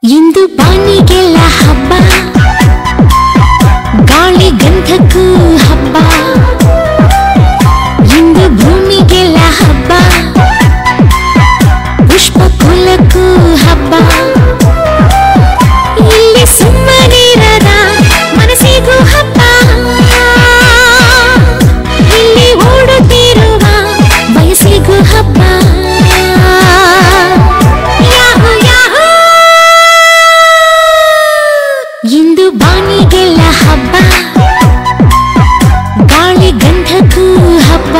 ಇಂದು ಬಾನಿಗೆಲ್ಲ ಹಬ್ಬ, ಗಾಳಿ ಗಂಧಕ್ಕೂ ಹಬ್ಬ, ಇಂದು ಭೂಮಿಗೆಲ್ಲ ಹಬ್ಬ, ಪುಷ್ಪ ಕುಲಕ್ಕೂ ಹಬ್ಬ. ಇಲ್ಲಿ ಸುಮ್ಮನಿರದ ಮನಸ್ಸಿಗೂ ಹಬ್ಬ, ಇಲ್ಲಿ ಓಡುತ್ತಿರುವ ಬಯಸಿಗೂ ಹಬ್ಬ. ಇಂದು ಬಾನಿಗೆಲ್ಲ ಹಬ್ಬ, ಗಾಳಿ ಗಂಧಕ್ಕೂ ಹಬ್ಬ,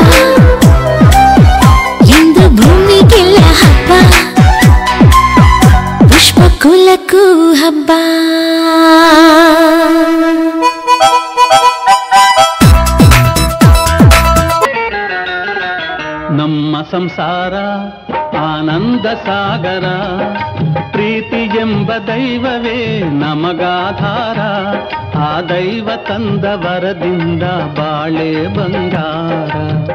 ಇಂದು ಭೂಮಿಗೆಲ್ಲ ಹಬ್ಬ, ಪುಷ್ಪ ಕುಲಕ್ಕೂ ಹಬ್ಬ. ನಮ್ಮ ಸಂಸಾರ ಆನಂದ ಸಾಗರ, ಪ್ರೀತಿ ಎಂಬ ದೈವವೇ ನಮಗಾಧಾರ. ಆ ದೈವ ತಂದ ವರದಿಂದ ಬಾಳೆ ಬಂಗಾರ.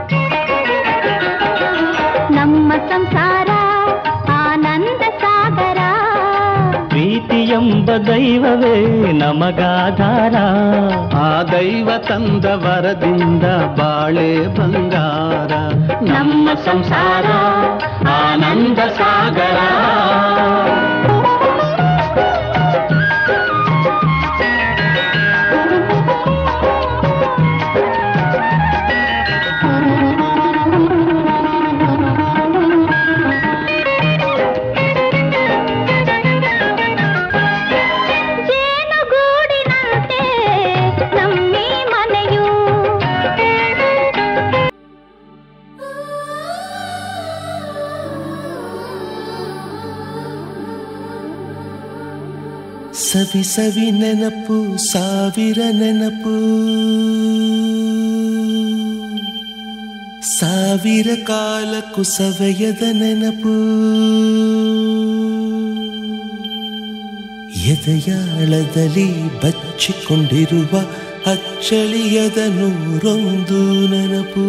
ನಮ್ಮ ಸಂಸಾರ ಆನಂದ ಸಾಗರ, ಪ್ರೀತಿ ಎಂಬ ದೈವವೇ ನಮಗಾಧಾರ. ಆ ದೈವ ತಂದ ವರದಿಂದ ಬಾಳೆ ಬಂಗಾರ. ನಮ್ಮ ಸಂಸಾರ ಆನಂದ ಸಾಗರ. ಸವಿ ಸವಿ ನೆನಪು, ಸಾವಿರ ನೆನಪು, ಸಾವಿರ ಕಾಲಕ್ಕೂ ಸವೆಯದ ನೆನಪು. ಎದೆಯಾಳದಲ್ಲಿ ಬಚ್ಚಿಕೊಂಡಿರುವ ಅಚ್ಚಳಿಯದ ನೂರೊಂದು ನೆನಪು.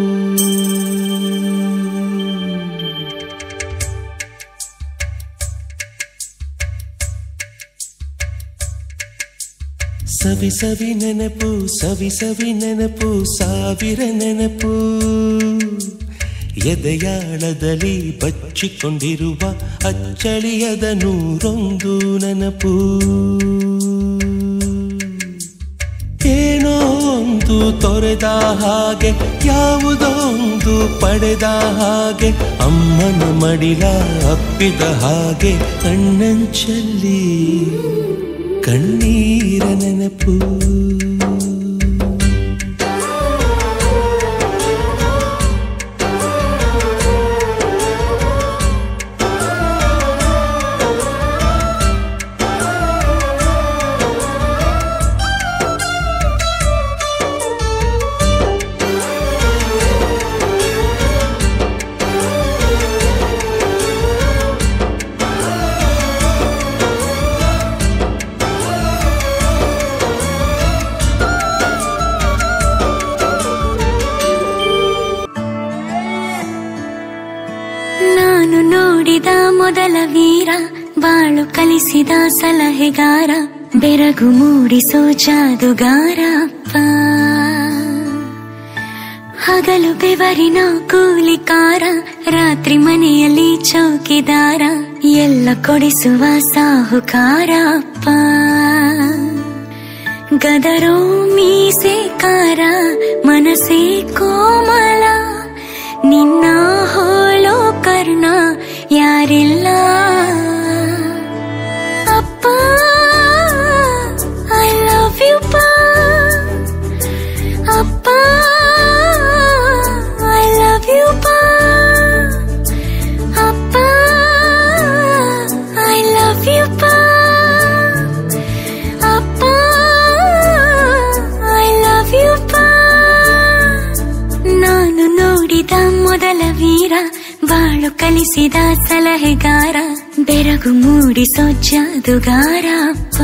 ಸವಿ ಸವಿ ನೆನಪು, ಸವಿ ಸವಿ ನೆನಪು, ಸಾವಿರ ನೆನಪು. ಎದೆಯಾಳದಲ್ಲಿ ಬಚ್ಚಿಕೊಂಡಿರುವ ಅಚ್ಚಳಿಯದ ನೂರೊಂದು ನೆನಪು. ಏನೋ ಒಂದು ತೊರೆದ ಹಾಗೆ, ಯಾವುದೋ ಒಂದು ಪಡೆದ ಹಾಗೆ, ಅಮ್ಮನ ಮಡಿಲ ಅಪ್ಪಿದ ಹಾಗೆ, ಕಣ್ಣಂಚಲ್ಲಿ ಕಣ್ಣೀರ ನೆನಪು. ಮೊದಲ ವೀರ, ಬಾಳು ಕಲಿಸಿದ ಸಲಹೆಗಾರ, ಬೆರಗು ಮೂಡಿಸೋ ಜಾದುಗಾರ ಅಪ್ಪ. ಹಗಲು ಬೆವರಿನ ಕೂಲಿಕಾರ, ರಾತ್ರಿ ಮನೆಯಲ್ಲಿ ಚೌಕಿದಾರ, ಎಲ್ಲ ಕೊಡಿಸುವ ಸಾಹುಕಾರ ಅಪ್ಪ. ಗದರೋ ಮೀಸೆಕಾರ, ಮನಸ್ಸೇ ಕೋಮಲ, ನಿನ್ನ ಹೋಳೋ ಕರ್ಣ ಯಾರಿಲ್ಲ ಅಪ್ಪ. ಐ ಲವ್ ಯು ಪಾ ಅಪ್ಪ, ಐ ಲವ್ ಯು ಪಾ ಅಪ್ಪ, ಐ ಲವ್ ಯು ಪಾ ಅಪ್ಪ, ಐ ಲವ್ ಯು ಪಾ. ನಾನು ನೋಡಿದ ಮೊದಲ ವೀರ, ಬಾಳು ಕಲಿಸಿದ ಸಲಹೆಗಾರ, ಬೆರಗು ಮೂಡಿಸೋ ಜಾದುಗಾರ ಅಪ್ಪ.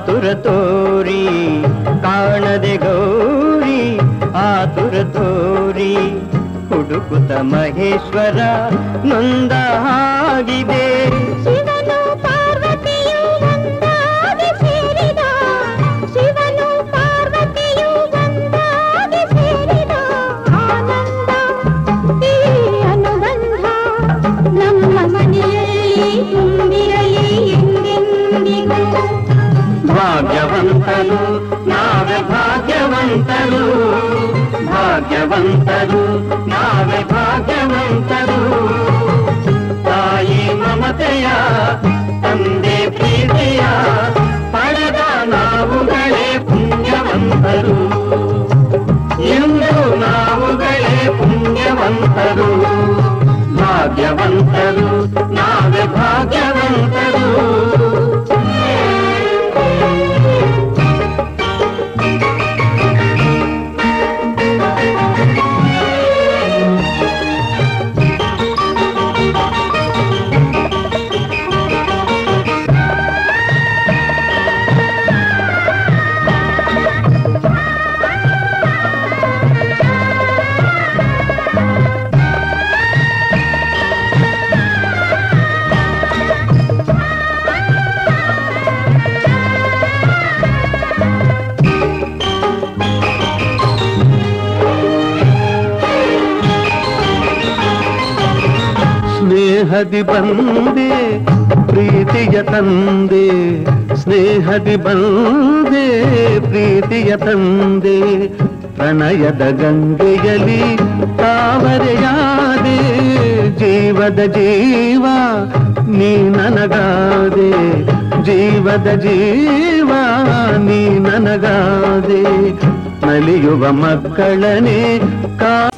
ಆತುರ ತೋರಿ ಕಾಣದೆ ಗೌರಿ ಆತುರ ತೋರಿ ಹುಡುಕುತ್ತ ಮಹೇಶ್ವರ ನೊಂದ ಹಾಗಿದೆ. ಶಿವನು ಪಾರ್ವತಿಯು ಒಂದಾಗಿ ಸೇರಿದ, ಶಿವನು ಪಾರ್ವತಿಯು ಒಂದಾಗಿ ಸೇರಿದ ಆನಂದ ಈ ಅನುಬಂಧ ನಮ್ಮ ಮನೆಯಲ್ಲಿ ತುಂಬಿರಲಿ ಎಂದೆಂದಿಗೂ. ಭಾಗ್ಯವಂತರು ನಾವೇ ಭಾಗ್ಯವಂತರು, ಭಾಗ್ಯವಂತರು ನಾವೇ ಭಾಗ್ಯವಂತರು. ತಾಯಿ ಮಮತೆಯ ತಂದೆ ಪ್ರೀತಿಯ ಪಡೆದ ನಾವುಗಳೇ ಪುಣ್ಯವಂತರು. ಎಂದು ನಾವುಗಳೇ ಪುಣ್ಯವಂತರು, ಭಾಗ್ಯವಂತರು ನಾವೇ ಭಾಗ್ಯವಂತರು. ಸ್ನೇಹದಿ ಬಂದೆ ಪ್ರೀತಿಯ ತಂದೆ, ಸ್ನೇಹದಿ ಬಂದೆ ಪ್ರೀತಿಯ ತಂದೆ. ಪ್ರಣಯದ ಗಂಗೆಯಲ್ಲಿ ತಾವರೆಯಾದೆ, ಜೀವದ ಜೀವ ನೀ ನನಗಾದೆ, ಜೀವದ ಜೀವ ನೀ ನನಗಾದೆ. ನಲಿಯುವ ಮಕ್ಕಳನೇ